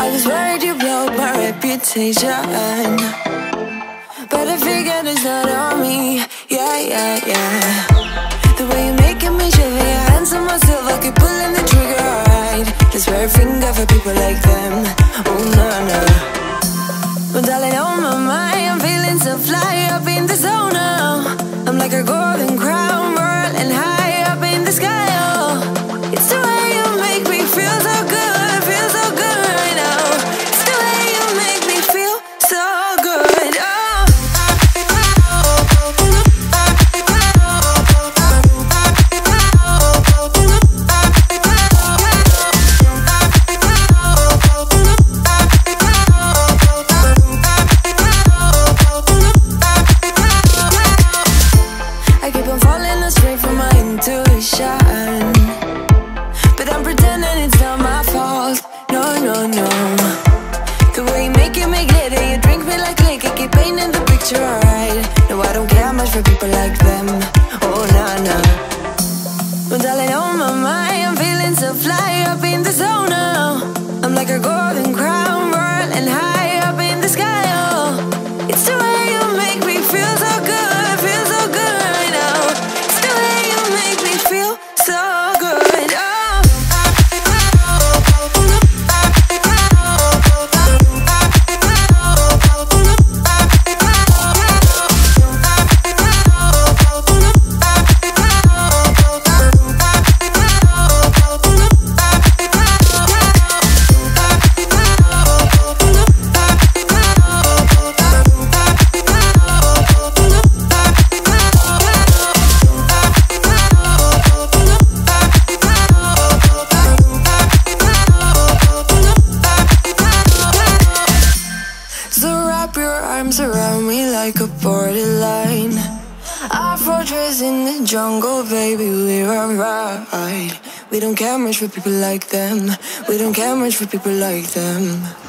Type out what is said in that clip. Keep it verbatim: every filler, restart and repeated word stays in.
I was worried you blow my reputation, but I figured it's not on me. Yeah, yeah, yeah. The way you're making me shiver, your hands on myself, I keep pulling the trigger, alright. Just wear a finger for people like them. Oh, no, no. Well, darling, on my mind, I'm feeling so fly up in the zone now. I'm like a golden crown, whirling high up in the sky, oh. It's the way you make me feel so good, feel so good right now. It's the way you make me feel so good, oh. I keep on falling astray from my intuition, but I'm pretending it's not my fault. No, no, no. The way you make it, make glitter, you drink me like liquor, keep painting the picture, alright. No, I don't care much for people like them. Oh, nah, nah. Well, darling, on my mind, I'm feeling so fly up in the zone now. I'm like a golden crown, whirling high up in the sky, oh. It's the way you make me feel so good, feel so good right now. It's the way you make me feel so good, oh. So wrap your arms around me like a borderline. Our fortress in the jungle, baby, we're alright. We don't care much for people like them. We don't care much for people like them.